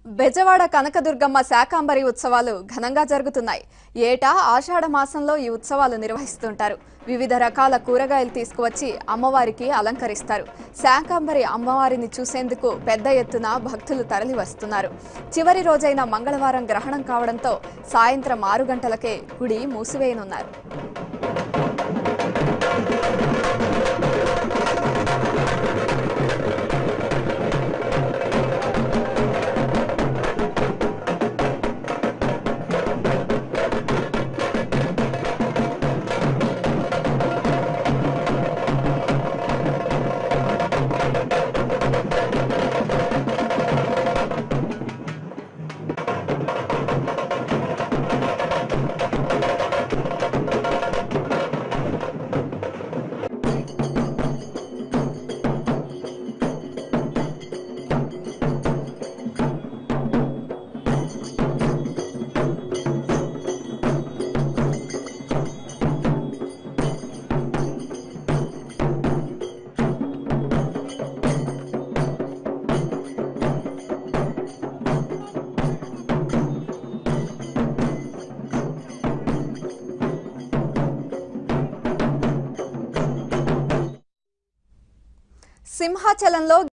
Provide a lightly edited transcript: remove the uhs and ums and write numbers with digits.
విజయవాడ కనకదుర్గమ్మ శాకంబరి ఉత్సవాలు ఘనంగా జరుగుతున్నాయి. ఏటా ఆషాఢ మాసంలో ఈ ఉత్సవాలు నిర్వహిస్తుంటారు. వివిధ రకాల కూరగాయలు తీసుకువచ్చి అమ్మవారికి అలంకరిస్తారు. శాకంబరి అమ్మవారిని చూసేందుకు పెద్ద ఎత్తున భక్తులు తరలి వస్తున్నారు. చివరి రోజైన మంగళవారం గ్రహణం కావడంతో సాయంత్రం 6 గంటలకే గుడి మూసివేయనున్నారు. సింహాచలంలో